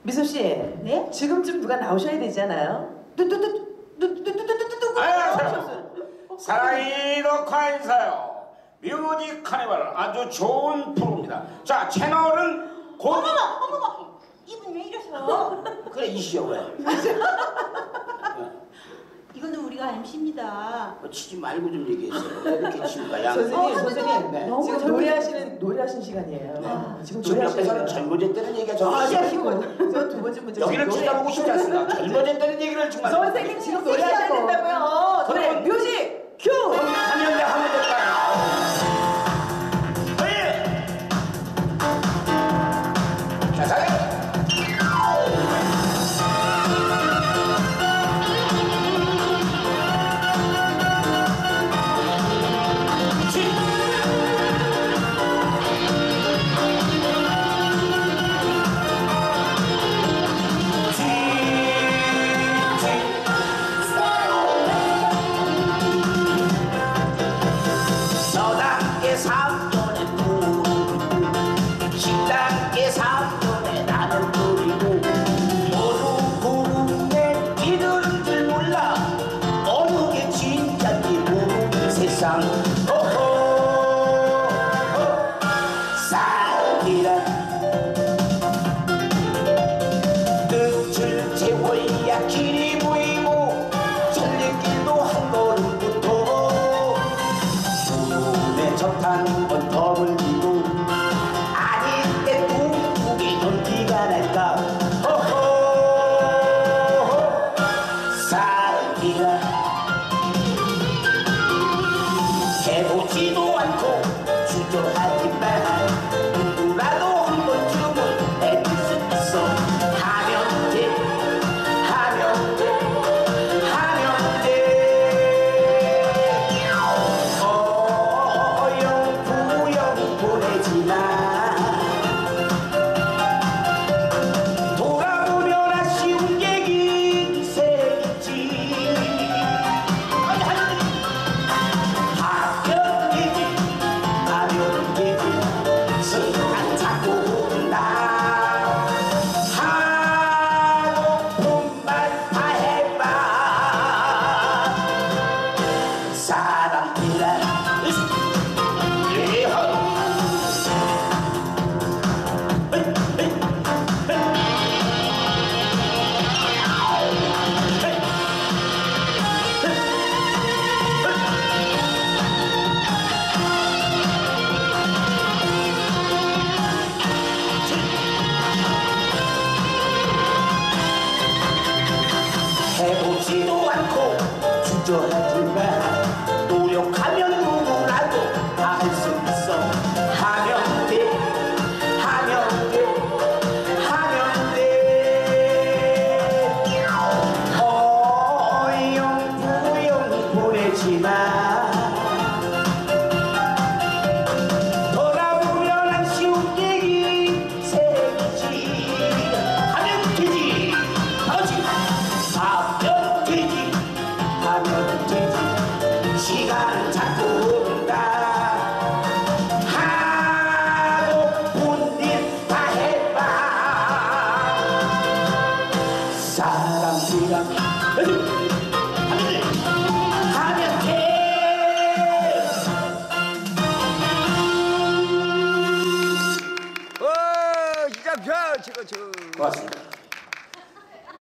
미소 씨, 네? 지금쯤 누가 나오셔야 되잖아요. 사랑이 녹화 인사요. 뮤직 카니발 아주 좋은 프로입니다. 자, 채널은 곧. 어머머, 이분 왜 이러셔? 그래, 이시여 왜? 이거는 우리가 MC입니다. 치지 말고 좀 얘기했어요. 왜 이렇게 치니까 양. 선생님, 네. 지금 노래하시는 시간이에요. 네. 지금 지금 옆에서는 젊어졌다는 얘기가 저 두 번째 문제. 여기를 쳐다보고 싶지 않습니다. 젊어졌다는 얘기를 정말. 선생님 지금 노래하셔야 된다고요. 노래 뮤직 큐. 하면 돼, 하면 될까요? 자, 잘해. 끝을 채워야 길이 보이고 전례길도 한 걸음부터 눈에 젖한 건 덤을 지고 아닐 때 뚱뚱이 연기가 날까. 살기가 해보지도 않고 주저하지만 누구라도 한 번쯤은 해줄 수 있어. 하면 돼, 하면 돼, 하면 돼. 어영부영 보내지만 돌아보면 아쉬운 얘기 새겠지. 해보지도 않고 주저하지만 노력하면 누구라도 다 할 수 있어. 하면 돼, 하면 돼, 하면 돼. 어영부영 보내지만 돌아보면 아쉬운 얘기 새기지. 하면 되지, 하지. 하면 되지, 하면 되지. 시간은 자꾸 온다. 하고픈 일 다 해봐. 사람들이랑 하면 돼. 진짜 별 치고 고맙습니다.